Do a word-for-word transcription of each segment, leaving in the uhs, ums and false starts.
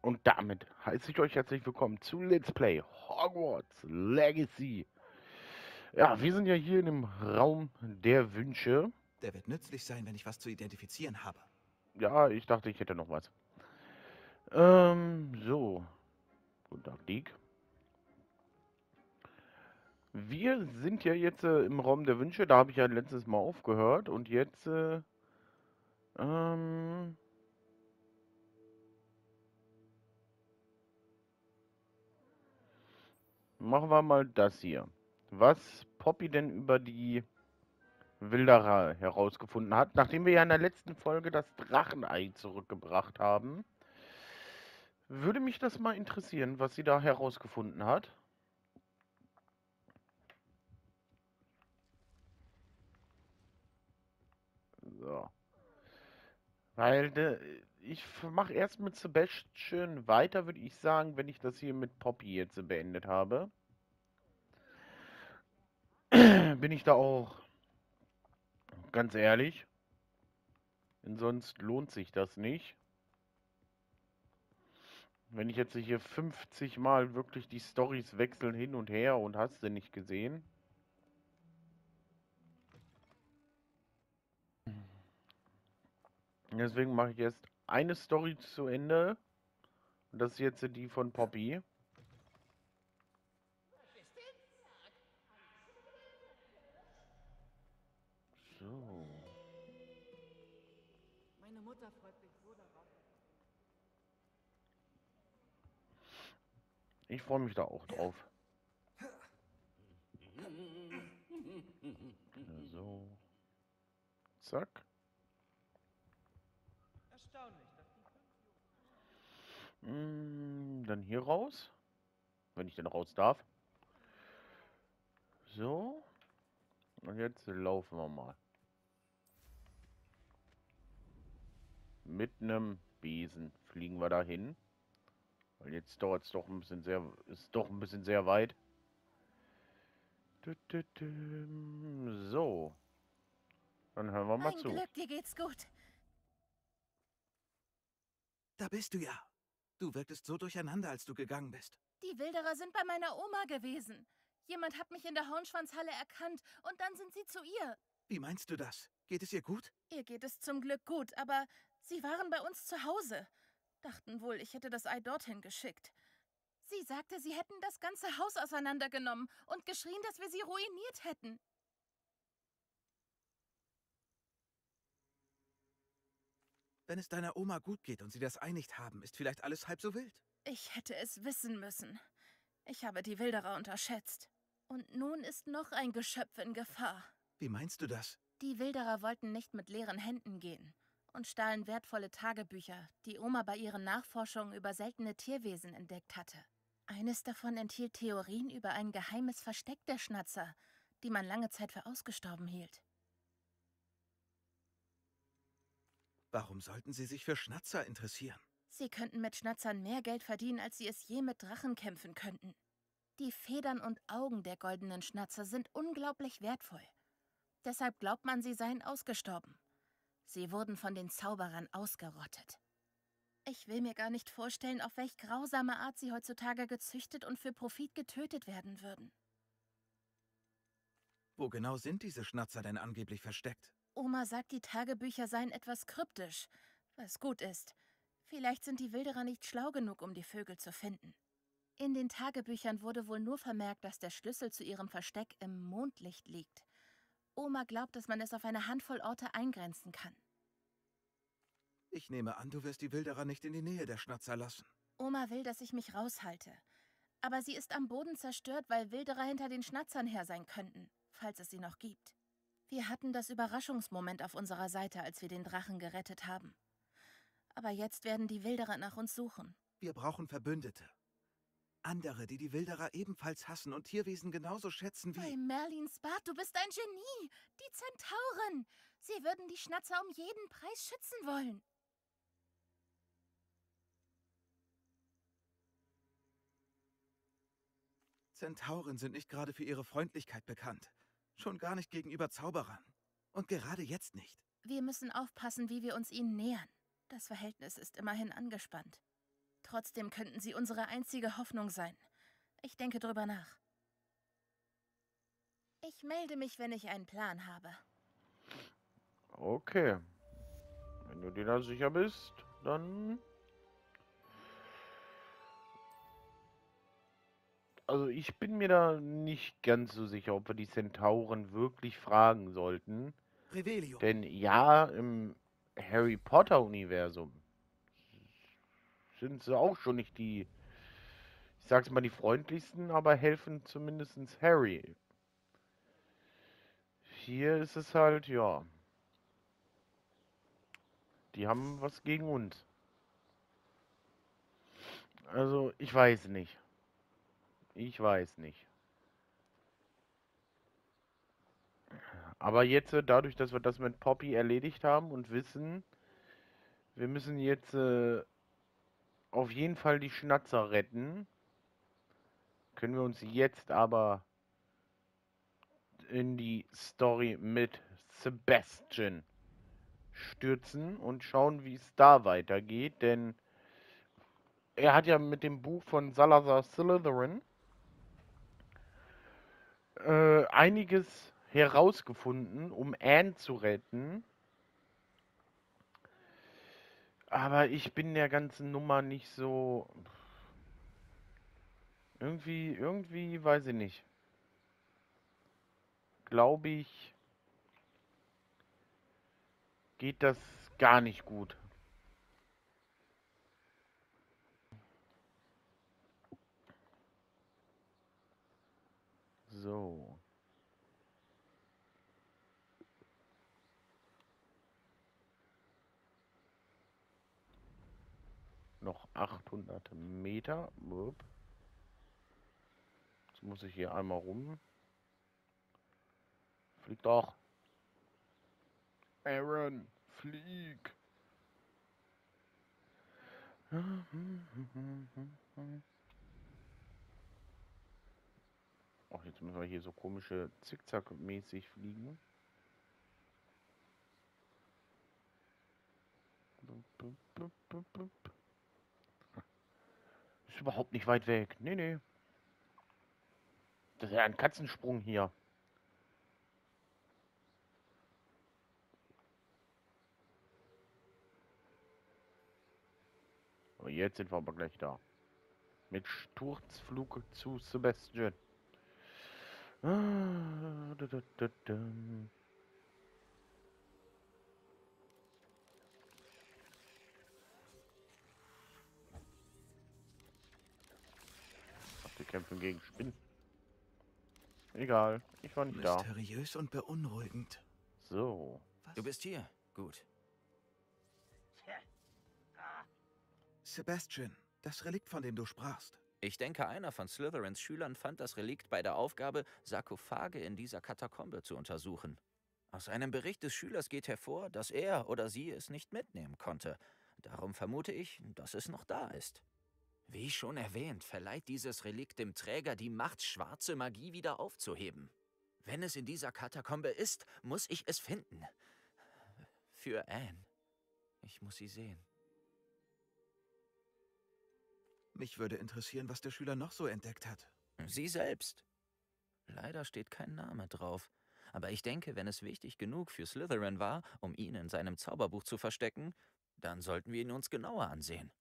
Und damit heiße ich euch herzlich willkommen zu Let's Play Hogwarts Legacy. Ja, wir sind ja hier in dem Raum der Wünsche. Der wird nützlich sein, wenn ich was zu identifizieren habe. Ja, ich dachte, ich hätte noch was. Ähm, so. Guten Tag, Dick. Wir sind ja jetzt äh, im Raum der Wünsche. Da habe ich ja letztes Mal aufgehört. Und jetzt, äh, ähm... machen wir mal das hier. Was Poppy denn über die Wilderer herausgefunden hat, nachdem wir ja in der letzten Folge das Drachenei zurückgebracht haben. Würde mich das mal interessieren, was sie da herausgefunden hat. So. Weil de, ich mache erst mit Sebastian weiter, würde ich sagen, wenn ich das hier mit Poppy jetzt beendet habe. Bin ich da auch ganz ehrlich. Denn sonst lohnt sich das nicht. Wenn ich jetzt hier fünfzig Mal wirklich die Storys wechseln hin und her und hast du nicht gesehen. Deswegen mache ich jetzt eine Story zu Ende. Und das ist jetzt die von Poppy. So. Meine Mutter freut sich so darauf. Ich freue mich da auch drauf. So. Zack. Erstaunlich, dass die fünf Mm, dann hier raus. Wenn ich denn raus darf. So. Und jetzt laufen wir mal. Mit einem Besen fliegen wir dahin. Weil jetzt dauert es doch ein bisschen sehr, ist doch ein bisschen sehr weit. Tü, tü, tü. So. Dann hören wir mal Ein zu. Glück, dir geht's gut. Da bist du ja. Du wirktest so durcheinander, als du gegangen bist. Die Wilderer sind bei meiner Oma gewesen. Jemand hat mich in der Hornschwanzhalle erkannt und dann sind sie zu ihr. Wie meinst du das? Geht es ihr gut? Ihr geht es zum Glück gut, aber sie waren bei uns zu Hause. Dachten wohl, ich hätte das Ei dorthin geschickt. Sie sagte, sie hätten das ganze Haus auseinandergenommen und geschrien, dass wir sie ruiniert hätten. Wenn es deiner Oma gut geht und sie das Ei nicht haben, ist vielleicht alles halb so wild. Ich hätte es wissen müssen. Ich habe die Wilderer unterschätzt. Und nun ist noch ein Geschöpf in Gefahr. Wie meinst du das? Die Wilderer wollten nicht mit leeren Händen gehen und stahlen wertvolle Tagebücher, die Oma bei ihren Nachforschungen über seltene Tierwesen entdeckt hatte. Eines davon enthielt Theorien über ein geheimes Versteck der Schnatzer, die man lange Zeit für ausgestorben hielt. Warum sollten sie sich für Schnatzer interessieren? Sie könnten mit Schnatzern mehr Geld verdienen, als sie es je mit Drachen kämpfen könnten. Die Federn und Augen der goldenen Schnatzer sind unglaublich wertvoll. Deshalb glaubt man, sie seien ausgestorben. Sie wurden von den Zauberern ausgerottet. Ich will mir gar nicht vorstellen, auf welch grausame Art sie heutzutage gezüchtet und für Profit getötet werden würden. Wo genau sind diese Schnatzer denn angeblich versteckt? Oma sagt, die Tagebücher seien etwas kryptisch, was gut ist. Vielleicht sind die Wilderer nicht schlau genug, um die Vögel zu finden. In den Tagebüchern wurde wohl nur vermerkt, dass der Schlüssel zu ihrem Versteck im Mondlicht liegt. Oma glaubt, dass man es auf eine Handvoll Orte eingrenzen kann. Ich nehme an, du wirst die Wilderer nicht in die Nähe der Schnatzer lassen. Oma will, dass ich mich raushalte. Aber sie ist am Boden zerstört, weil Wilderer hinter den Schnatzern her sein könnten, falls es sie noch gibt. Wir hatten das Überraschungsmoment auf unserer Seite, als wir den Drachen gerettet haben. Aber jetzt werden die Wilderer nach uns suchen. Wir brauchen Verbündete. Andere, die die Wilderer ebenfalls hassen und Tierwesen genauso schätzen Bei wie... Merlins Bart, du bist ein Genie! Die Zentauren! Sie würden die Schnatzer um jeden Preis schützen wollen. Zentauren sind nicht gerade für ihre Freundlichkeit bekannt. Schon gar nicht gegenüber Zauberern. Und gerade jetzt nicht. Wir müssen aufpassen, wie wir uns ihnen nähern. Das Verhältnis ist immerhin angespannt. Trotzdem könnten sie unsere einzige Hoffnung sein. Ich denke drüber nach. Ich melde mich, wenn ich einen Plan habe. Okay. Wenn du dir da sicher bist, dann... Also ich bin mir da nicht ganz so sicher, ob wir die Zentauren wirklich fragen sollten. Revelio. Denn ja, im Harry Potter-Universum sind sie auch schon nicht die, ich sag's mal, die freundlichsten, aber helfen zumindest Harry. Hier ist es halt, ja. Die haben was gegen uns. Also, ich weiß nicht. Ich weiß nicht. Aber jetzt, äh, dadurch, dass wir das mit Poppy erledigt haben und wissen, wir müssen jetzt äh, auf jeden Fall die Schnatzer retten, können wir uns jetzt aber in die Story mit Sebastian stürzen und schauen, wie es da weitergeht, denn er hat ja mit dem Buch von Salazar Slytherin äh, einiges herausgefunden, um Anne zu retten. Aber ich bin der ganzen Nummer nicht so... Irgendwie, irgendwie, weiß ich nicht. Glaube ich, geht das gar nicht gut. So. Noch achthundert Meter. Upp. Jetzt muss ich hier einmal rum. Flieg doch. Aaron, flieg. Ach, jetzt müssen wir hier so komische Zickzack-mäßig fliegen. Ist überhaupt nicht weit weg. Nee, nee. Das ist ja ein Katzensprung hier. Oh, jetzt sind wir aber gleich da. Mit Sturzflug zu Sebastian. Ah, da, da, da, da. Ach, wir kämpfen gegen Spinnen. Egal, ich war nicht da. Mysteriös und beunruhigend. So. Du bist hier. Gut. Sebastian, das Relikt, von dem du sprachst. Ich denke, einer von Slytherins Schülern fand das Relikt bei der Aufgabe, Sarkophage in dieser Katakombe zu untersuchen. Aus einem Bericht des Schülers geht hervor, dass er oder sie es nicht mitnehmen konnte. Darum vermute ich, dass es noch da ist. Wie schon erwähnt, verleiht dieses Relikt dem Träger die Macht, schwarze Magie wieder aufzuheben. Wenn es in dieser Katakombe ist, muss ich es finden. Für Anne. Ich muss sie sehen. Mich würde interessieren, was der Schüler noch so entdeckt hat. Sie selbst. Leider steht kein Name drauf. Aber ich denke, wenn es wichtig genug für Slytherin war, um ihn in seinem Zauberbuch zu verstecken, dann sollten wir ihn uns genauer ansehen.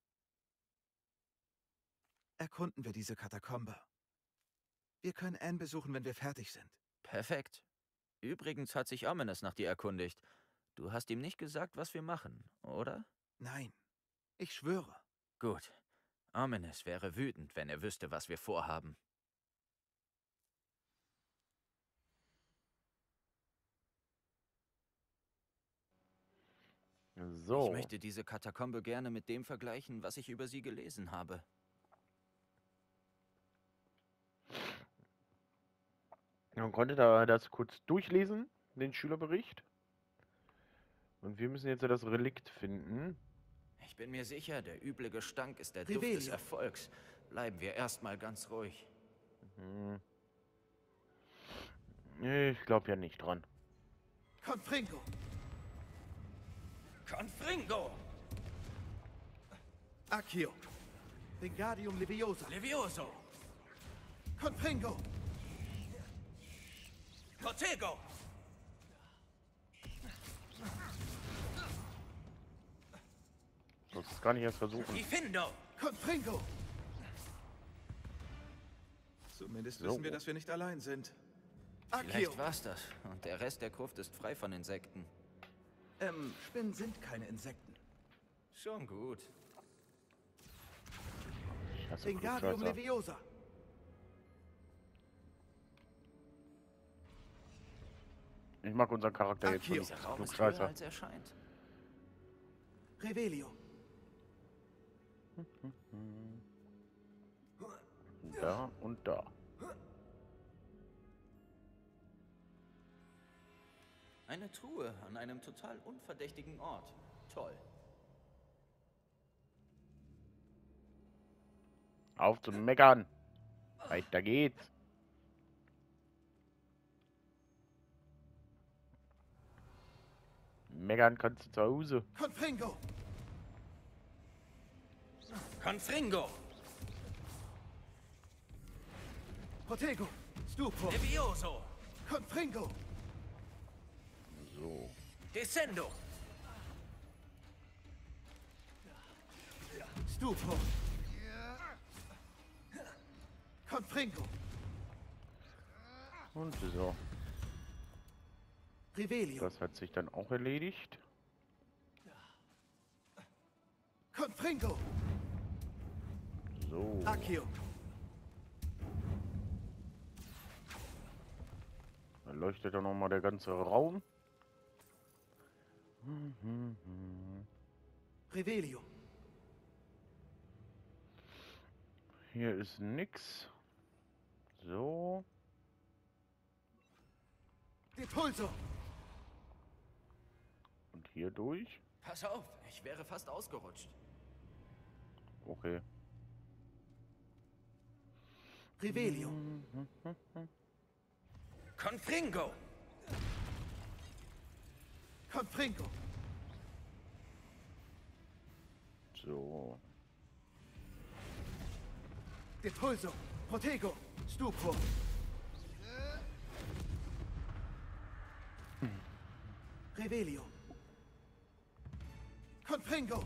Erkunden wir diese Katakombe. Wir können Anne besuchen, wenn wir fertig sind. Perfekt. Übrigens hat sich Ominous nach dir erkundigt. Du hast ihm nicht gesagt, was wir machen, oder? Nein, ich schwöre. Gut. Ominous wäre wütend, wenn er wüsste, was wir vorhaben. So. Ich möchte diese Katakombe gerne mit dem vergleichen, was ich über sie gelesen habe. Man konnte da das kurz durchlesen, den Schülerbericht. Und wir müssen jetzt das Relikt finden. Ich bin mir sicher, der üble Gestank ist der Duft des Erfolgs. Bleiben wir erstmal ganz ruhig. Hm. Ich glaube ja nicht dran. Confringo! Confringo! Accio! Wingardium Leviosa. Levioso! Confringo. Protego! Du sollst es gar nicht erst versuchen. Diffindo! Confringo. Zumindest So. wissen wir, dass wir nicht allein sind. Accio. Vielleicht war's das. Und der Rest der Gruft ist frei von Insekten. Ähm, Spinnen sind keine Insekten. Schon gut. Ich hasse Wingardium Klugscheißer. Leviosa. Ich mag unseren Charakter jetzt Accio. nicht. Dieser Raum ist höher, Klugscheißer. als er scheint. Revelio. Da und da. Eine Truhe an einem total unverdächtigen Ort. Toll. Auf zum Meckern. Weiter geht's. Meckern kannst du zu Hause. Confringo. Confringo! Protego. Stupro. Levioso! Confringo. So. Descendo! Stupro. Confringo. Und so. Revelio. Das hat sich dann auch erledigt. Confringo. So. Accio. Dann leuchtet dann noch mal der ganze Raum. Hm, hm, hm. Revelio. Hier ist nix. So. Depulso. Und hier durch. Pass auf, ich wäre fast ausgerutscht. Okay. Revelio. Confringo! Confringo. So. Depulso. Protego. Stupro. Revelio. Confringo.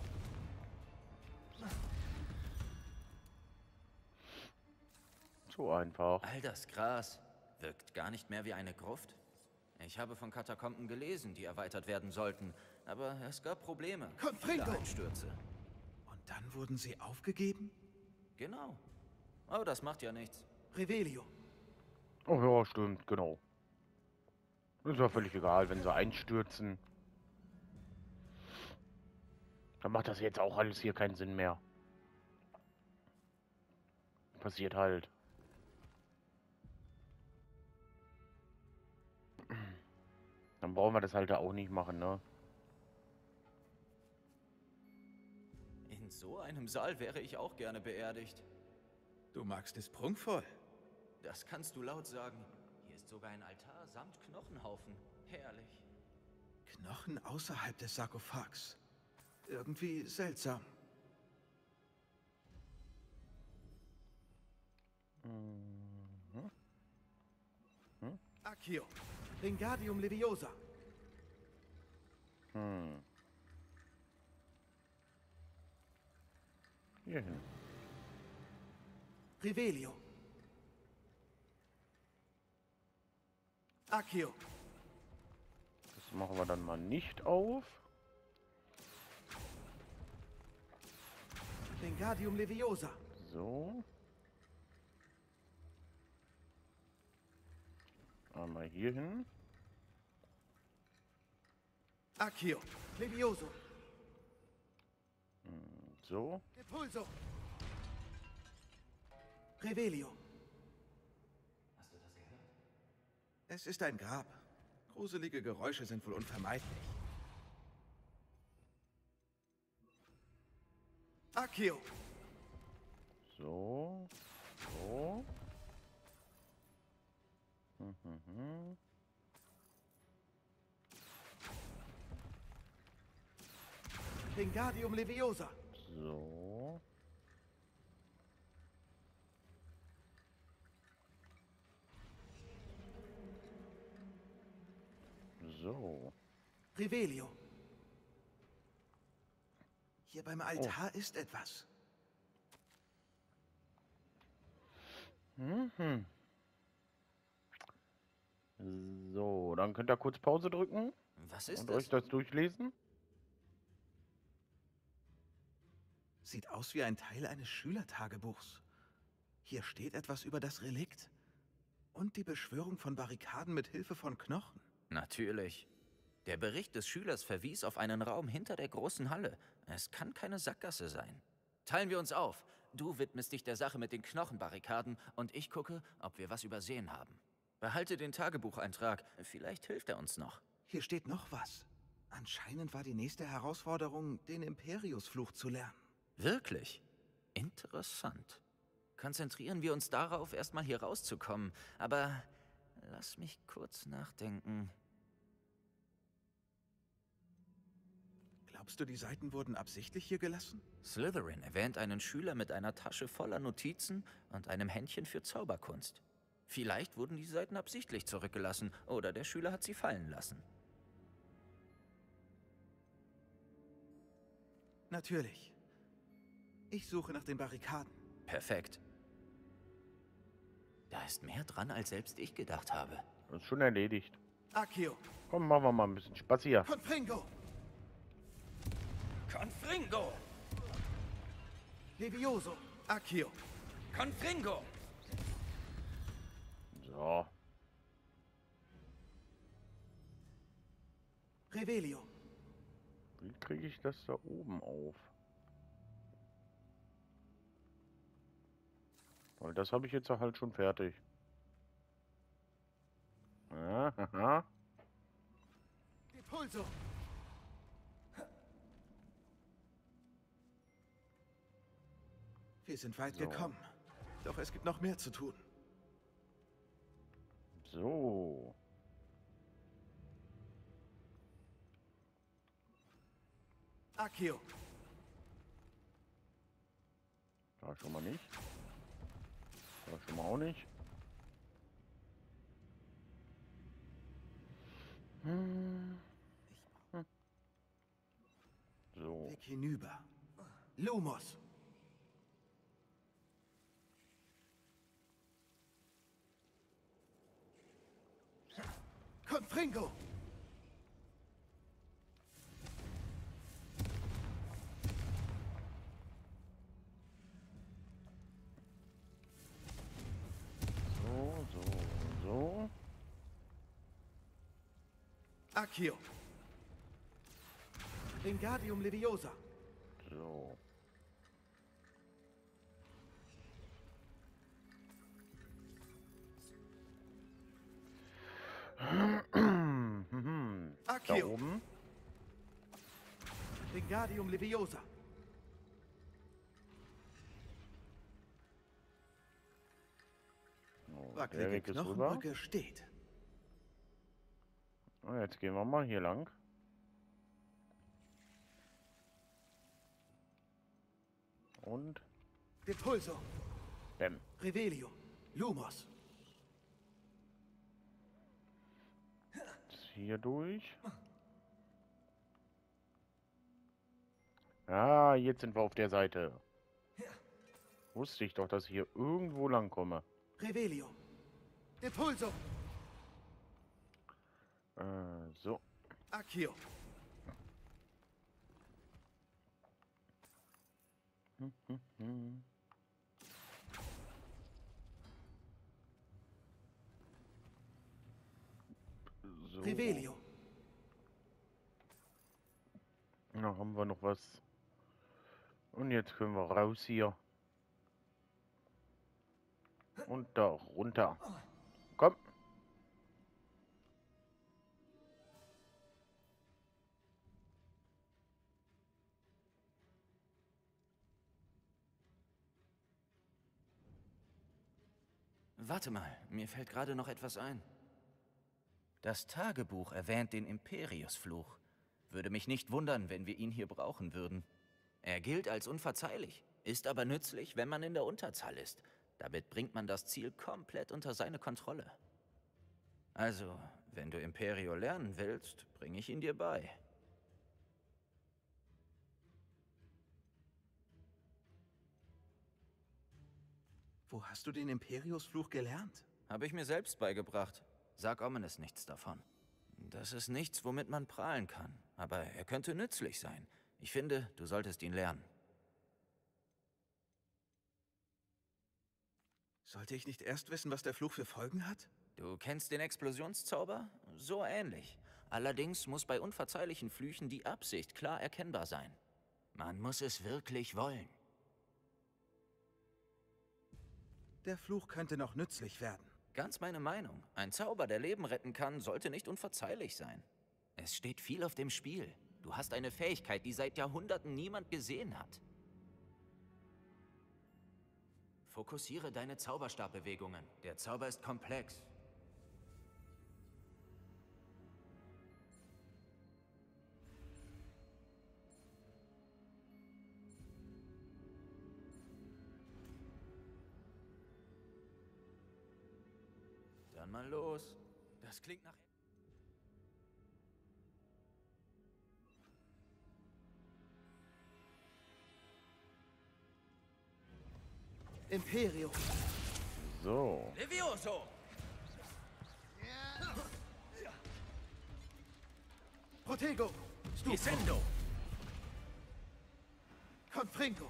So einfach. All das Gras wirkt gar nicht mehr wie eine Gruft. Ich habe von Katakomben gelesen, die erweitert werden sollten, aber es gab Probleme. Confringo. Viele Einstürze. Und dann wurden sie aufgegeben? Genau. Aber das macht ja nichts. Revelio. Oh ja, stimmt, genau. Ist ja völlig egal, wenn sie einstürzen. Dann macht das jetzt auch alles hier keinen Sinn mehr. Passiert halt. Dann brauchen wir das halt auch nicht machen, ne? In so einem Saal wäre ich auch gerne beerdigt. Du magst es prunkvoll. Das kannst du laut sagen. Hier ist sogar ein Altar samt Knochenhaufen. Herrlich. Knochen außerhalb des Sarkophags. Irgendwie seltsam. Mhm. Accio. Wingardium Leviosa. Hm. Hier hin. Revelio. Accio. Das machen wir dann mal nicht auf. Wingardium Leviosa. So. Einmal hier hin. Accio. Levioso. So. Depulso. Revelio. Hast du das gehört? Es ist ein Grab. Gruselige Geräusche sind wohl unvermeidlich. Accio. So. So. Hm, hm, hm. Wingardium Leviosa. So. So. Revelio. Hier beim Altar ist etwas. Mhm. So, dann könnt ihr kurz Pause drücken Was ist und das? euch das durchlesen. Sieht aus wie ein Teil eines Schülertagebuchs. Hier steht etwas über das Relikt. Und die Beschwörung von Barrikaden mit Hilfe von Knochen. Natürlich. Der Bericht des Schülers verwies auf einen Raum hinter der großen Halle. Es kann keine Sackgasse sein. Teilen wir uns auf. Du widmest dich der Sache mit den Knochenbarrikaden und ich gucke, ob wir was übersehen haben. Behalte den Tagebucheintrag. Vielleicht hilft er uns noch. Hier steht noch was. Anscheinend war die nächste Herausforderung, den Imperius-Fluch zu lernen. Wirklich? Interessant. Konzentrieren wir uns darauf, erstmal hier rauszukommen. Aber lass mich kurz nachdenken. Glaubst du, die Seiten wurden absichtlich hier gelassen? Slytherin erwähnt einen Schüler mit einer Tasche voller Notizen und einem Händchen für Zauberkunst. Vielleicht wurden die Seiten absichtlich zurückgelassen oder der Schüler hat sie fallen lassen. Natürlich. Ich suche nach den Barrikaden. Perfekt. Da ist mehr dran, als selbst ich gedacht habe. Das ist schon erledigt. Accio. Komm, machen wir mal ein bisschen Spaß hier. Confringo. Confringo! Levioso. Accio. Confringo! So. Revelio. Wie kriege ich das da oben auf? Weil das habe ich jetzt halt schon fertig. Ja, haha. Depulso. Wir sind weit So. gekommen. Doch es gibt noch mehr zu tun. So. Accio. Da schon mal nicht. Da schon mal auch nicht. Hm. Hm. So. Weg hinüber. Lumos. Confringo. So, so, so. Accio. Wingardium Leviosa. So. Mhm. Da Accio. oben. Wingardium Leviosa. Oh, der Wackelige Weg ist rüber. Knochenbrücke steht. Oh, jetzt gehen wir mal hier lang. Und Depulso. Bäm. Revelio. Lumos. Jetzt hier durch. Ah, jetzt sind wir auf der Seite. Wusste ich doch, dass ich hier irgendwo lang komme. Revelio. Depulso. Äh, so. Accio. Hm, hm, hm. So. Revelio. Na, haben wir noch was. Und jetzt können wir raus hier. Und da runter. Komm. Warte mal, mir fällt gerade noch etwas ein. Das Tagebuch erwähnt den Imperius-Fluch. Würde mich nicht wundern, wenn wir ihn hier brauchen würden. Er gilt als unverzeihlich, ist aber nützlich, wenn man in der Unterzahl ist. Damit bringt man das Ziel komplett unter seine Kontrolle. Also, Wenn du Imperio lernen willst, bringe ich ihn dir bei. Wo hast du den Imperius-Fluch gelernt? Habe ich mir selbst beigebracht. Sag Ominous nichts davon. Das ist nichts, womit man prahlen kann. Aber er könnte nützlich sein. Ich finde, du solltest ihn lernen. Sollte ich nicht erst wissen, was der Fluch für Folgen hat? Du kennst den Explosionszauber? So ähnlich. Allerdings muss bei unverzeihlichen Flüchen die Absicht klar erkennbar sein. Man muss es wirklich wollen. Der Fluch könnte noch nützlich werden. Ganz meine Meinung. Ein Zauber, der Leben retten kann, sollte nicht unverzeihlich sein. Es steht viel auf dem Spiel. Du hast eine Fähigkeit, die seit Jahrhunderten niemand gesehen hat. Fokussiere deine Zauberstabbewegungen. Der Zauber ist komplex. Dann mal los. Das klingt nach... Imperio. So. Levioso! Protego. Stupro. Dicendo! Confringo.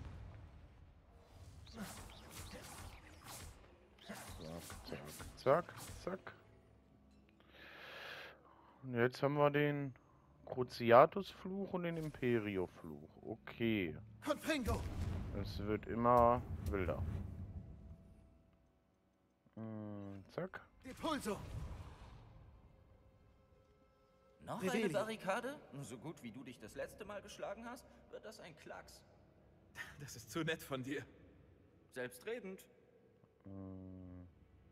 Zack, zack, zack. Und jetzt haben wir den Cruciatus-Fluch und den Imperio-Fluch. Okay. Confringo. Es wird immer wilder. Hm, zack. Depulso. Noch Revelio. eine Barrikade? So gut wie du dich das letzte Mal geschlagen hast, wird das ein Klacks. Das ist zu nett von dir. Selbstredend. Hm.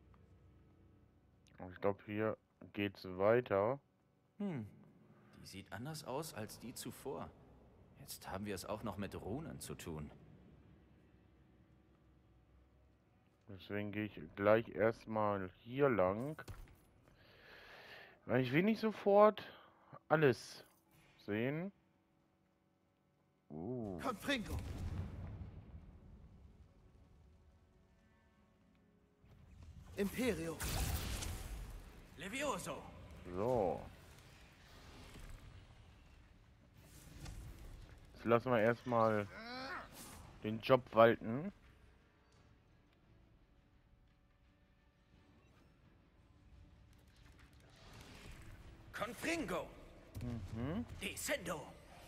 Ich glaube, hier geht's weiter. Hm. Die sieht anders aus als die zuvor. Jetzt haben wir es auch noch mit Runen zu tun. Deswegen gehe ich gleich erstmal hier lang. Weil ich will nicht sofort alles sehen. Uh. Confringo. Imperio. Levioso! So. Jetzt lassen wir erstmal den Job walten. Confringo! Mhm. Dicendo!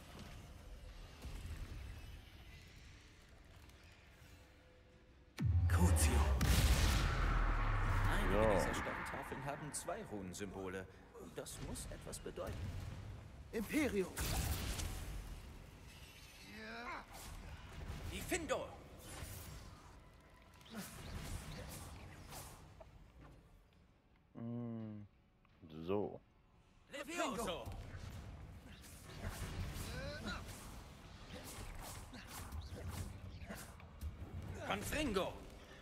Crucio. Einige So. dieser Steintafeln haben zwei Runensymbole. Das muss etwas bedeuten. Imperio. Dicendo! Mm, So. Levioso! Confringo!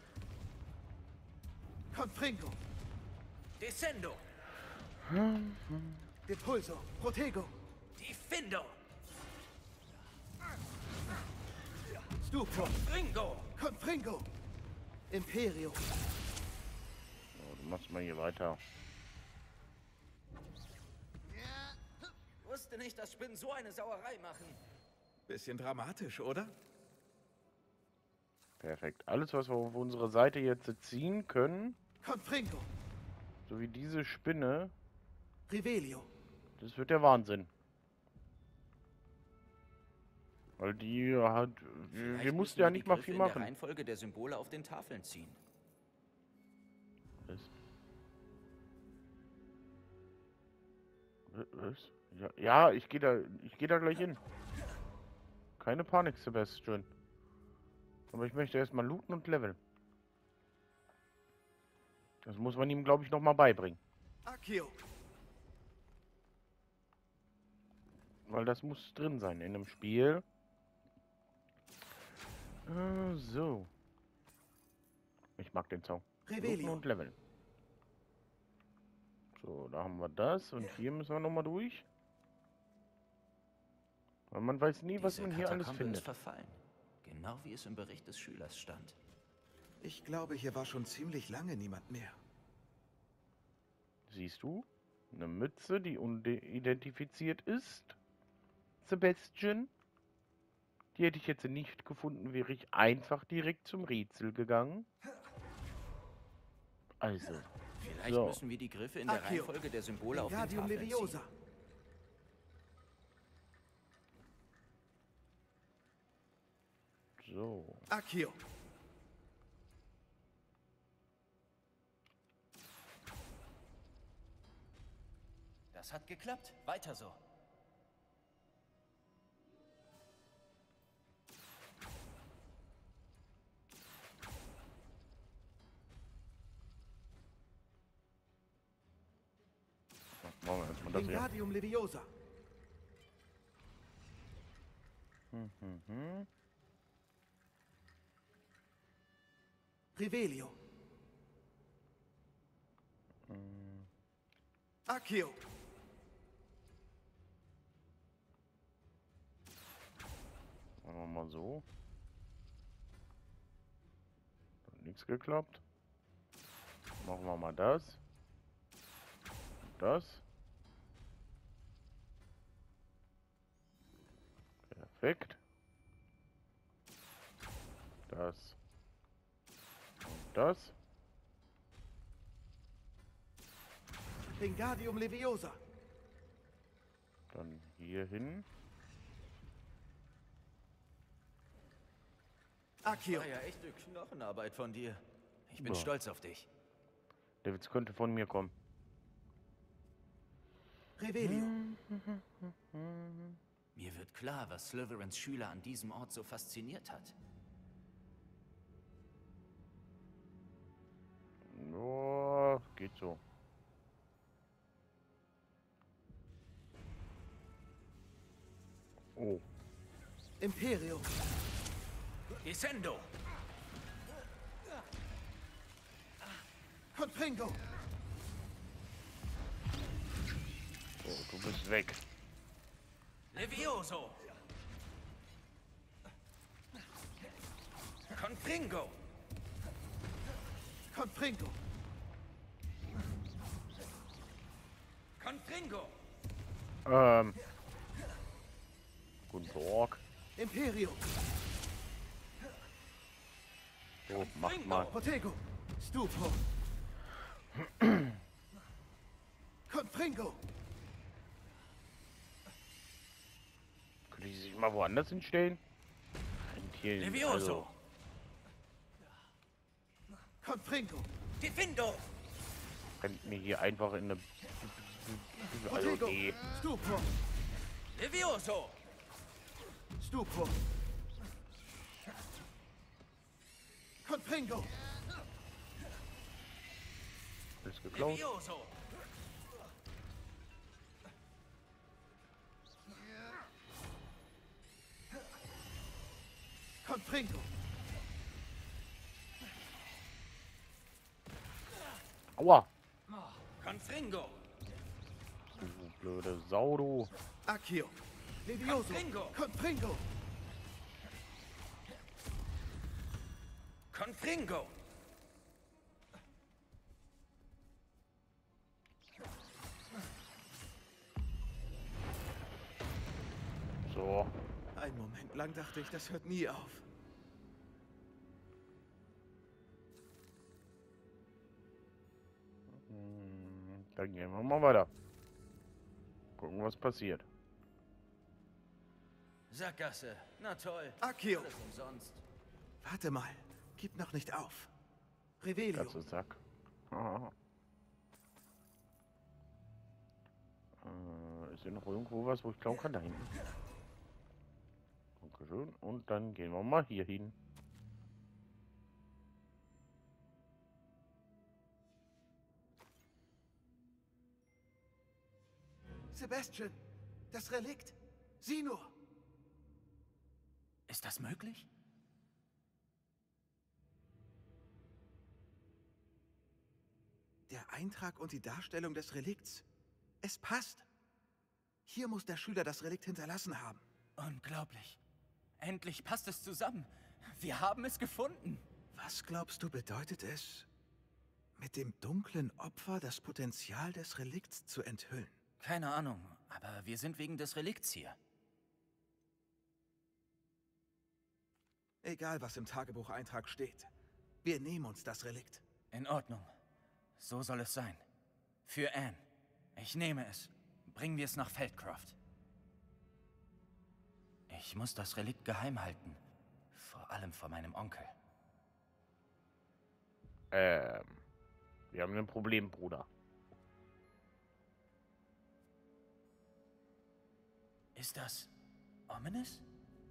Confringo. Descendo! Depulso. Protego. Dicendo! Stupro. Ringo! Confringo. Imperio. So, du machst mal hier weiter. Wusste nicht, dass Spinnen so eine Sauerei machen. Bisschen dramatisch, oder? Perfekt. Alles, was wir auf unsere Seite jetzt ziehen können, Confringo. so wie diese Spinne, Revelio. das wird der Wahnsinn. Weil die hat... Wir, Vielleicht wir müssen mussten ja die nicht mal Griffe viel in der machen. Reihenfolge der Symbole auf den Tafeln ziehen. Was? Was? Ja, ja, ich gehe da, ich gehe da gleich hin. Keine Panik, Sebastian. Aber ich möchte erstmal looten und leveln. Das muss man ihm, glaube ich, noch mal beibringen. Accio. Weil das muss drin sein in dem Spiel. Äh, so. Ich mag den Song. Looten Revelio. und leveln. So, da haben wir das. Und hier müssen wir nochmal durch. Weil man weiß nie, was Diese man hier alles Katakombe ist findet. verfallen. Genau wie es im Bericht des Schülers stand. Ich glaube, hier war schon ziemlich lange niemand mehr. Siehst du? Eine Mütze, die unidentifiziert ist. Sebastian. Die hätte ich jetzt nicht gefunden, wäre ich einfach direkt zum Rätsel gegangen. Also. Vielleicht So. müssen wir die Griffe in der Accio. Reihenfolge der Symbole auf den Wingardium Tafeln Leviosa. ziehen. So. Accio. Das hat geklappt. Weiter so. Machen wir erstmal das hier. Wingardium Leviosa. Hm, hm, hm. Revelio. Hm. Accio. Machen wir mal so. Hat nichts geklappt. Machen wir mal das. Und das. Perfekt. Das. Und das. Wingardium Leviosa. Dann hier hin. Accio. War ja echte Knochenarbeit von dir. Ich bin Boah. stolz auf dich. Der Witz könnte von mir kommen. Revelio. Mir wird klar, was Slytherins Schüler an diesem Ort so fasziniert hat. Ja, geht so. Oh. Imperium. Descendo! Confringo. So, du bist weg. Levioso! Confringo! Confringo. Confringo! Ähm. Guten Tag. Imperium. So, macht mal. Protego. Stupro. Confringo. Könnte ich sich mal woanders hinstellen? Und hier, Levioso! also, Confringo. Diffindo! rennt mir hier einfach in eine... Also, Protego. nee. Stupro. Levioso! Stupro. Confringo. Ist geklaut. Levioso! Confringo. Aua! Confringo! Du blöde Sau, du. Accio. Levioso. Confringo. Confringo. Confringo! So. Einen Moment lang dachte ich, das hört nie auf. Hm, Dann gehen wir mal weiter. Gucken, was passiert. Sackgasse. Na toll. Accio. Alles umsonst. Warte mal. Gib noch nicht auf. Revelio. Ganze Sack. Haha. äh, ist hier noch irgendwo was, wo ich klauen kann? Da hinten. Dankeschön. Und dann gehen wir mal hier hin. Sebastian. Das Relikt. Sieh nur. Ist das möglich? Der Der Eintrag und die Darstellung des Relikts. Es passt. Hier muss der Schüler das Relikt hinterlassen haben. Unglaublich. Endlich passt es zusammen. Wir haben es gefunden. Was glaubst du, bedeutet es, mit dem dunklen Opfer das Potenzial des Relikts zu enthüllen? Keine Ahnung, aber wir sind wegen des Relikts hier. Egal, was im Tagebucheintrag steht. Wir nehmen uns das Relikt. In Ordnung. So soll es sein. Für Anne. Ich nehme es. Bringen wir es nach Feldcroft. Ich muss das Relikt geheim halten. Vor allem vor meinem Onkel. Ähm, wir haben ein Problem, Bruder. Ist das ominous?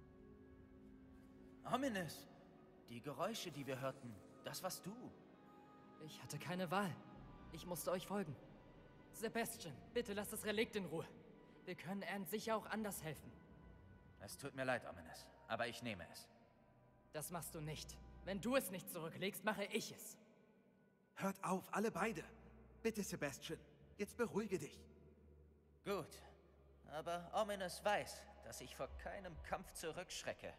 Ominous! Die Geräusche, die wir hörten, das warst du. Ich hatte keine Wahl. Ich musste euch folgen. Sebastian, bitte lass das Relikt in Ruhe. Wir können Anne sicher auch anders helfen. Es tut mir leid, Ominous, aber ich nehme es. Das machst du nicht. Wenn du es nicht zurücklegst, mache ich es. Hört auf, alle beide. Bitte, Sebastian. Jetzt beruhige dich. Gut, aber Ominous weiß, dass ich vor keinem Kampf zurückschrecke.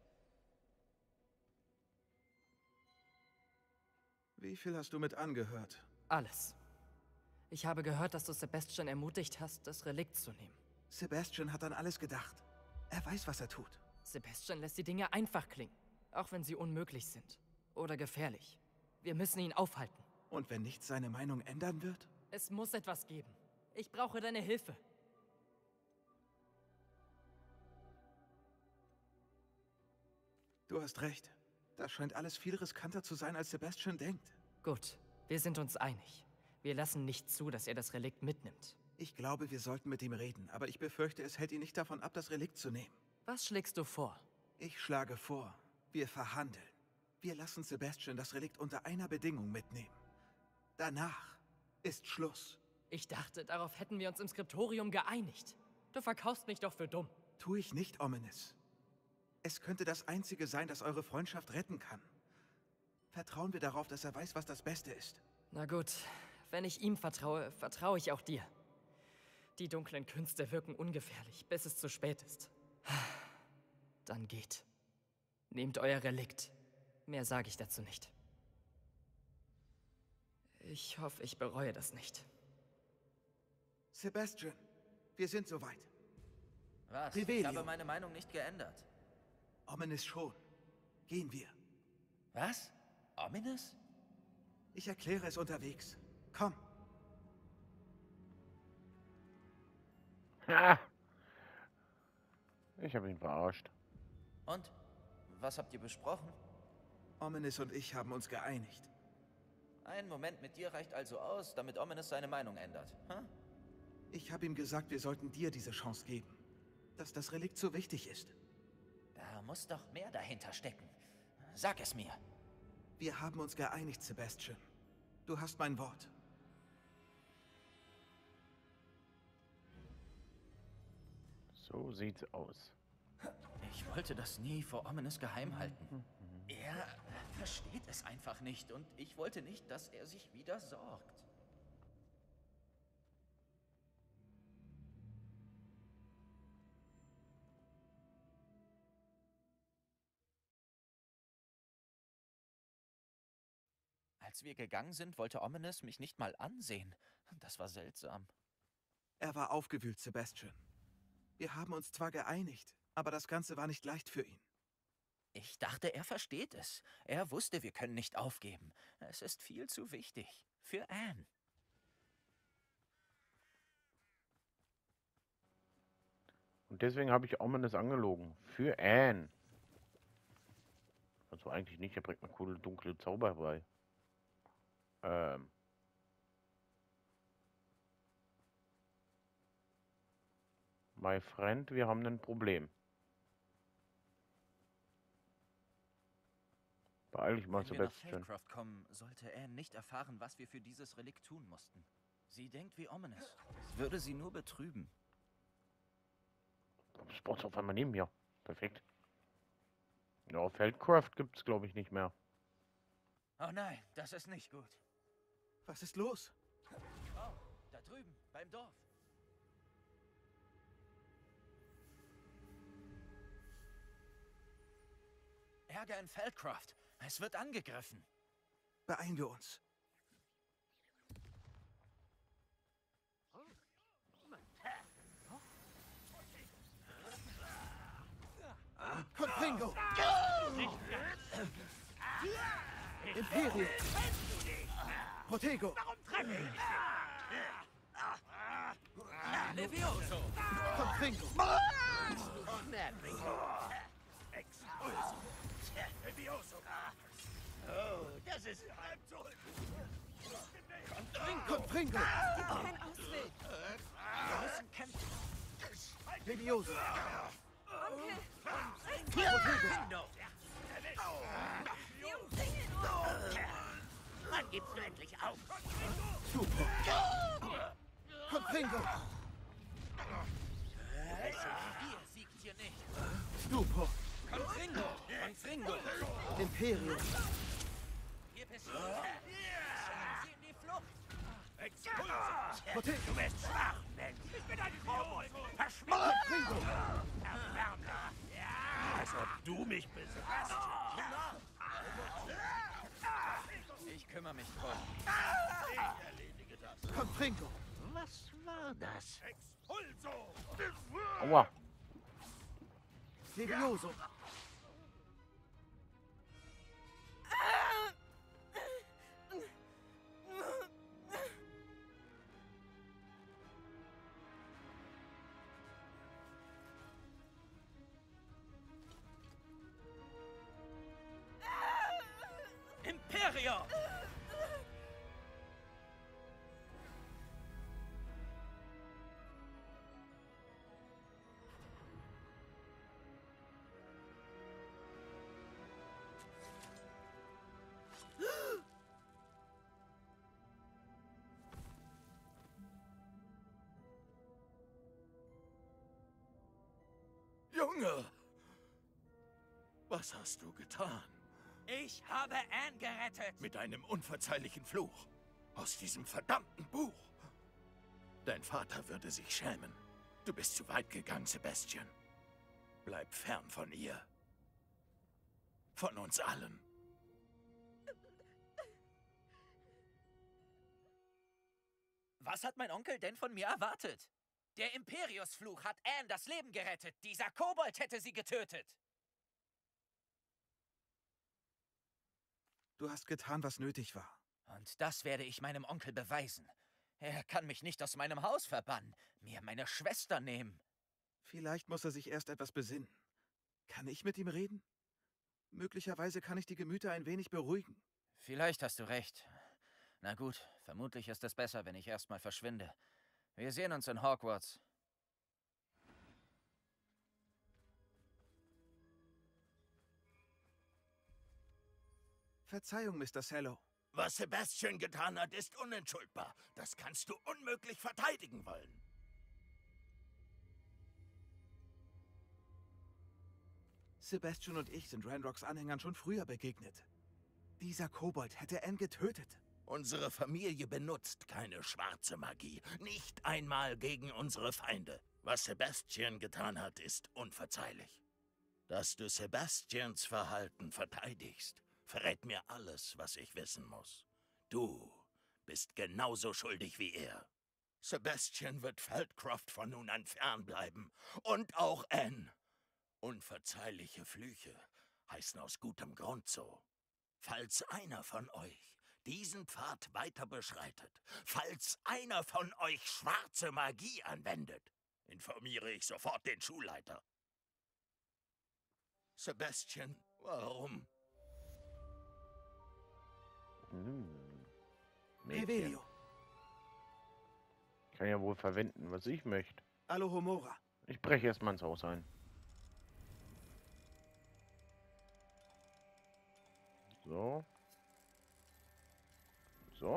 Wie viel hast du mit angehört? Alles. Ich habe gehört, dass du Sebastian ermutigt hast, das Relikt zu nehmen. Sebastian hat an alles gedacht. Er weiß, was er tut. Sebastian lässt die Dinge einfach klingen, auch wenn sie unmöglich sind oder gefährlich. Wir müssen ihn aufhalten. Und wenn nichts seine Meinung ändern wird? Es muss etwas geben. Ich brauche deine Hilfe. Du hast recht. Das scheint alles viel riskanter zu sein, als Sebastian denkt. Gut, wir sind uns einig. Wir lassen nicht zu, dass er das Relikt mitnimmt. Ich glaube, wir sollten mit ihm reden, aber ich befürchte, es hält ihn nicht davon ab, das Relikt zu nehmen. Was schlägst du vor? Ich schlage vor, wir verhandeln. Wir lassen Sebastian das Relikt unter einer Bedingung mitnehmen. Danach ist Schluss. Ich dachte, darauf hätten wir uns im Skriptorium geeinigt. Du verkaufst mich doch für dumm. Tu ich nicht, Ominous. Es könnte das Einzige sein, das eure Freundschaft retten kann. Vertrauen wir darauf, dass er weiß, was das Beste ist. Na gut, wenn ich ihm vertraue, vertraue ich auch dir. Die dunklen Künste wirken ungefährlich, bis es zu spät ist. Dann geht. Nehmt euer Relikt. Mehr sage ich dazu nicht. Ich hoffe, ich bereue das nicht. Sebastian, wir sind soweit. Was? Ich Revelio. habe meine Meinung nicht geändert. Ominous schon. Gehen wir. Was? Ominous? Ich erkläre es unterwegs. Komm. Ha! Ich habe ihn verarscht. Und? Was habt ihr besprochen? Ominous und ich haben uns geeinigt. Ein Moment mit dir reicht also aus, damit Ominous seine Meinung ändert. Hm? Ich habe ihm gesagt, wir sollten dir diese Chance geben. Dass das Relikt so wichtig ist. Da muss doch mehr dahinter stecken. Sag es mir. Wir haben uns geeinigt, Sebastian. Du hast mein Wort. So sieht's aus. Ich wollte das nie vor Ominous geheim halten. Er versteht es einfach nicht und ich wollte nicht, dass er sich wieder sorgt. Als wir gegangen sind, wollte Ominous mich nicht mal ansehen. Das war seltsam. Er war aufgewühlt, Sebastian. Wir haben uns zwar geeinigt, aber das Ganze war nicht leicht für ihn. Ich dachte, er versteht es. Er wusste, wir können nicht aufgeben. Es ist viel zu wichtig. Für Anne. Und deswegen habe ich Ominous angelogen. Für Anne. Also eigentlich nicht, er bringt mir coole dunkle Zauber bei. Ähm. My friend, wir haben ein Problem. Beeil dich mal, Wenn wir nach Sebastian. Feldcroft kommen, sollte Anne nicht erfahren, was wir für dieses Relikt tun mussten. Sie denkt wie Ominous. Es würde sie nur betrüben. Das braucht auf einmal neben mir. Perfekt. Ja, Feldcraft gibt es, glaube ich, nicht mehr. Oh nein, das ist nicht gut. Was ist los? drüben, beim Dorf. Ärger in Feldcroft. Es wird angegriffen. Beeilen wir uns. Confringo! Imperium! Protego! Levioso! Confringo! Expulso! Levioso! Oh, das ist halb so. Confringo! Kein Ausweg. Wir müssen kämpfen. Levioso! Onkel, Protego! wir umzingeln uns. Wann gibst du endlich auf? Stupor! Confringo! Ihr siegt hier nicht. Stupor! Confringo! Confringo! Imperium! Hier bist du. Sie in die Flucht. Expulso! Protego! Du bist schwach, Mensch! Ich bin ein Kobold! Verschwinde! Confringo! Verwärmter! Ja! Als ob du mich besitzt! Ich kümmere mich drum. Ich erledige das! Confringo! Was war das? Expulso! Aua. Levioso! Imperio! Junge! Was hast du getan? Ich habe Anne gerettet. Mit einem unverzeihlichen Fluch. Aus diesem verdammten Buch. Dein Vater würde sich schämen. Du bist zu weit gegangen, Sebastian. Bleib fern von ihr. Von uns allen. Was hat mein Onkel denn von mir erwartet? Der Imperius-Fluch hat Anne das Leben gerettet. Dieser Kobold hätte sie getötet. Du hast getan, was nötig war. Und das werde ich meinem Onkel beweisen. Er kann mich nicht aus meinem Haus verbannen, mir meine Schwester nehmen. Vielleicht muss er sich erst etwas besinnen. Kann ich mit ihm reden? Möglicherweise kann ich die Gemüter ein wenig beruhigen. Vielleicht hast du recht. Na gut, vermutlich ist es besser, wenn ich erstmal verschwinde. Wir sehen uns in Hogwarts. Verzeihung, Mister Sallow. Was Sebastian getan hat, ist unentschuldbar. Das kannst du unmöglich verteidigen wollen. Sebastian und ich sind Ranrocks Anhängern schon früher begegnet. Dieser Kobold hätte Anne getötet. Unsere Familie benutzt keine schwarze Magie. Nicht einmal gegen unsere Feinde. Was Sebastian getan hat, ist unverzeihlich. Dass du Sebastians Verhalten verteidigst, verrät mir alles, was ich wissen muss. Du bist genauso schuldig wie er. Sebastian wird Feldcroft von nun an fernbleiben. Und auch Anne. Unverzeihliche Flüche heißen aus gutem Grund so. Falls einer von euch diesen Pfad weiter beschreitet, falls einer von euch schwarze Magie anwendet, informiere ich sofort den Schulleiter. Sebastian, warum? Hm. Revelio. Ich kann ja wohl verwenden, was ich möchte. Alohomora. Ich breche erstmal ins Haus ein. So. So.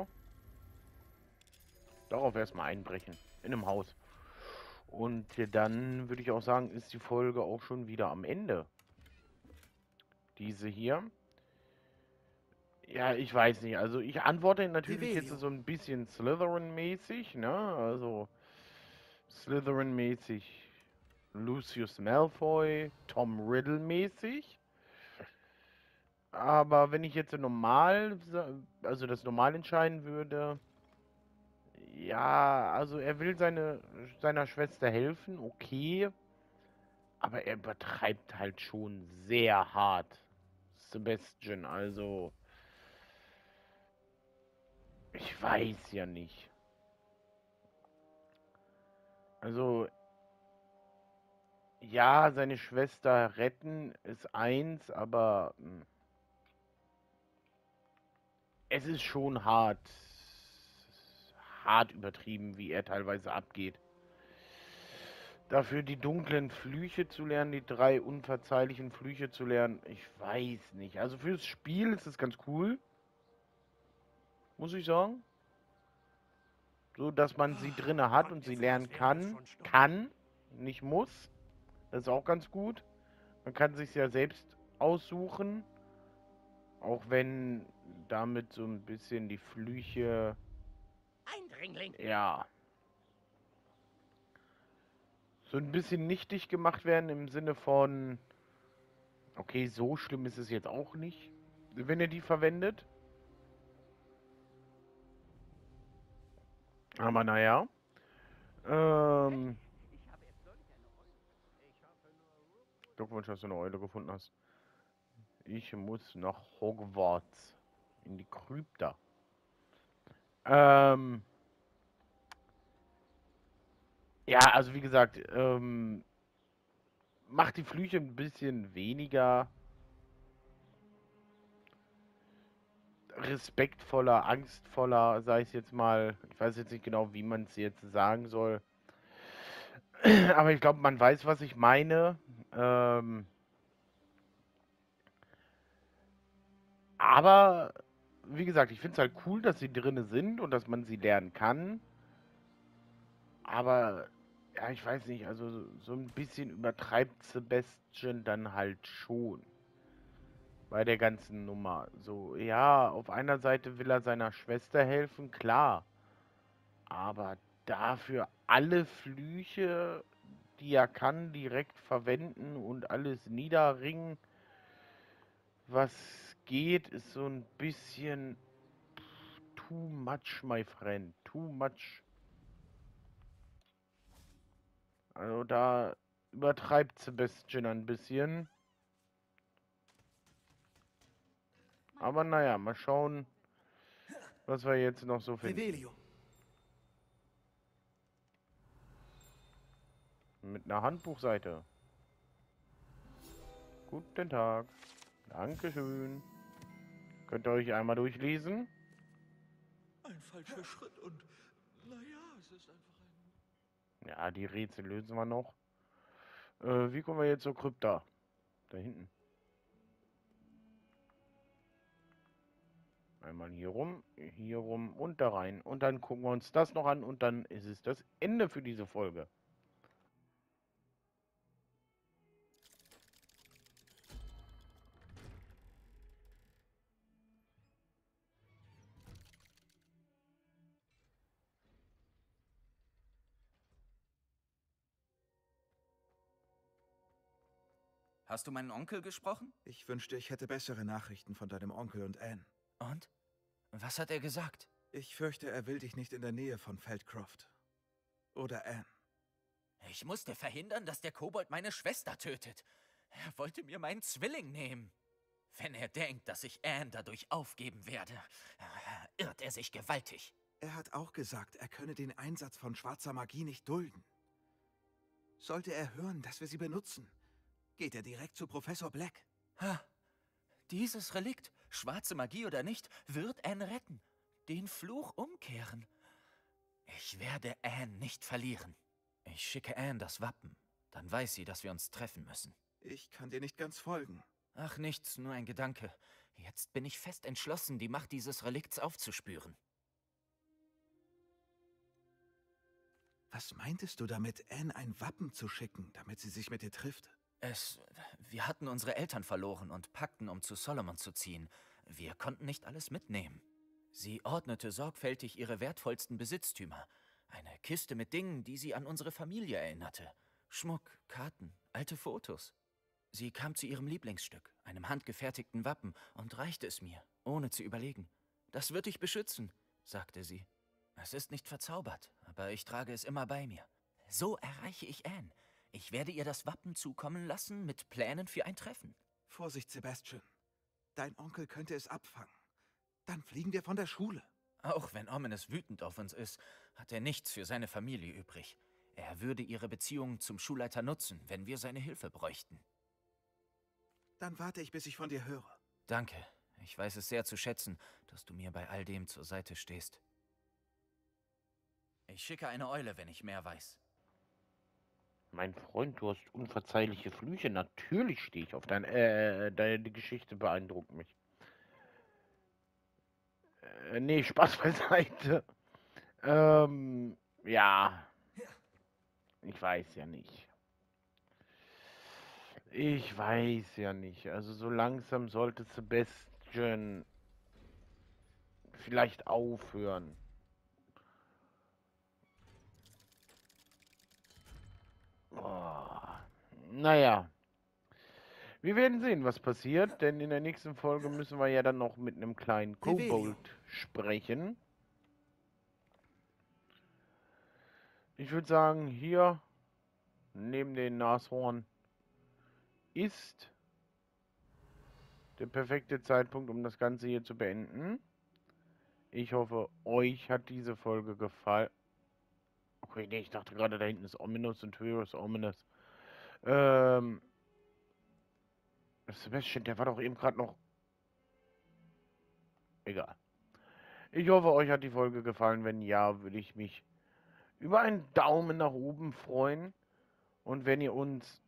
Darauf erstmal einbrechen. In einem Haus. Und dann würde ich auch sagen, ist die Folge auch schon wieder am Ende. Diese hier. Ja. Ja, ich weiß nicht. Also ich antworte natürlich jetzt Revelio. so ein bisschen Slytherin-mäßig, ne? Also Slytherin-mäßig Lucius Malfoy, Tom Riddle-mäßig. Aber wenn ich jetzt normal, sa- also das normal entscheiden würde, ja, also er will seine, seiner Schwester helfen, okay, aber er übertreibt halt schon sehr hart. Sebastian, also ich weiß ja nicht. Also ja, seine Schwester retten ist eins, aber hm, es ist schon hart, hart übertrieben, wie er teilweise abgeht. Dafür die dunklen Flüche zu lernen, die drei unverzeihlichen Flüche zu lernen, ich weiß nicht. Also fürs Spiel ist es ganz cool, muss ich sagen. So, dass man sie drinne hat und sie lernen kann, kann, nicht muss. Das ist auch ganz gut. Man kann sich ja selbst aussuchen, auch wenn damit so ein bisschen die Flüche, Eindringling! ja, so ein bisschen nichtig gemacht werden im Sinne von, okay, so schlimm ist es jetzt auch nicht, wenn ihr die verwendet. Aber naja. Ähm. Glückwunsch, dass du eine Eule gefunden hast. Ich muss nach Hogwarts. In die Krypta. Ähm. Ja, also wie gesagt, ähm. Macht die Flüche ein bisschen weniger respektvoller, angstvoller, sag ich jetzt mal. Ich weiß jetzt nicht genau, wie man es jetzt sagen soll. Aber ich glaube, man weiß, was ich meine. Ähm, aber, wie gesagt, ich finde es halt cool, dass sie drinne sind und dass man sie lernen kann. Aber, ja, ich weiß nicht, also so, so ein bisschen übertreibt Sebastian dann halt schon. Bei der ganzen Nummer. So, ja, auf einer Seite will er seiner Schwester helfen, klar. Aber dafür alle Flüche, die er kann, direkt verwenden und alles niederringen, was geht, ist so ein bisschen too much, my friend. Too much. Also da übertreibt Sebastian ein bisschen. Aber naja, mal schauen, was wir jetzt noch so finden. Revelio. Mit einer Handbuchseite. Guten Tag. Dankeschön. Könnt ihr euch einmal durchlesen? Ein falscher Schritt und naja, es ist einfach ein... Ja, die Rätsel lösen wir noch. Äh, wie kommen wir jetzt zur Krypta? Da hinten. Einmal hier rum, hier rum und da rein. Und dann gucken wir uns das noch an und dann ist es das Ende für diese Folge. Hast du meinen Onkel gesprochen? Ich wünschte, ich hätte bessere Nachrichten von deinem Onkel und Anne. Und? Was hat er gesagt? Ich fürchte, er will dich nicht in der Nähe von Feldcroft. Oder Anne. Ich musste verhindern, dass der Kobold meine Schwester tötet. Er wollte mir meinen Zwilling nehmen. Wenn er denkt, dass ich Anne dadurch aufgeben werde, irrt er sich gewaltig. Er hat auch gesagt, er könne den Einsatz von schwarzer Magie nicht dulden. Sollte er hören, dass wir sie benutzen, geht er direkt zu Professor Black. Ha, dieses Relikt, schwarze Magie oder nicht, wird Anne retten. Den Fluch umkehren. Ich werde Anne nicht verlieren. Ich schicke Anne das Wappen. Dann weiß sie, dass wir uns treffen müssen. Ich kann dir nicht ganz folgen. Ach, nichts, nur ein Gedanke. Jetzt bin ich fest entschlossen, die Macht dieses Relikts aufzuspüren. Was meintest du damit, Anne ein Wappen zu schicken, damit sie sich mit dir trifft? Es... Wir hatten unsere Eltern verloren und packten, um zu Solomon zu ziehen. Wir konnten nicht alles mitnehmen. Sie ordnete sorgfältig ihre wertvollsten Besitztümer. Eine Kiste mit Dingen, die sie an unsere Familie erinnerte. Schmuck, Karten, alte Fotos. Sie kam zu ihrem Lieblingsstück, einem handgefertigten Wappen, und reichte es mir, ohne zu überlegen. »Das wird dich beschützen«, sagte sie. »Es ist nicht verzaubert, aber ich trage es immer bei mir. So erreiche ich Anne. Ich werde ihr das Wappen zukommen lassen mit Plänen für ein Treffen.« Vorsicht, Sebastian. Dein Onkel könnte es abfangen. Dann fliegen wir von der Schule. Auch wenn Ominous wütend auf uns ist, hat er nichts für seine Familie übrig. Er würde ihre Beziehung zum Schulleiter nutzen, wenn wir seine Hilfe bräuchten. Dann warte ich, bis ich von dir höre. Danke. Ich weiß es sehr zu schätzen, dass du mir bei all dem zur Seite stehst. Ich schicke eine Eule, wenn ich mehr weiß. Mein Freund, du hast unverzeihliche Flüche. Natürlich stehe ich auf dein... Äh, deine die Geschichte beeindruckt mich. Äh, nee, Spaß beiseite. Ähm, ja. Ich weiß ja nicht. Ich weiß ja nicht. Also so langsam sollte Sebastian vielleicht aufhören. Oh, naja. Wir werden sehen, was passiert, denn in der nächsten Folge müssen wir ja dann noch mit einem kleinen Kobold sprechen. Ich würde sagen, hier neben den Nashorn ist der perfekte Zeitpunkt, um das Ganze hier zu beenden. Ich hoffe, euch hat diese Folge gefallen. Okay, nee, ich dachte gerade, da hinten ist Ominous und höher ist Ominous. Ähm... Sebastian, der war doch eben gerade noch... Egal. Ich hoffe, euch hat die Folge gefallen. Wenn ja, würde ich mich über einen Daumen nach oben freuen. Und wenn ihr uns...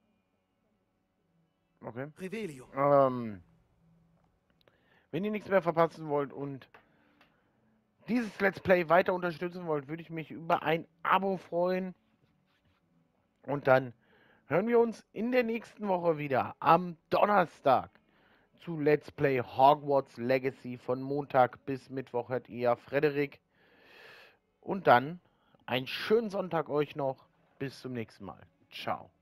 Okay. Revelio. Ähm... Wenn ihr nichts mehr verpassen wollt und dieses Let's Play weiter unterstützen wollt, würde ich mich über ein Abo freuen. Und dann hören wir uns in der nächsten Woche wieder am Donnerstag zu Let's Play Hogwarts Legacy. Von Montag bis Mittwoch hört ihr Frederik. Und dann einen schönen Sonntag euch noch. Bis zum nächsten Mal. Ciao.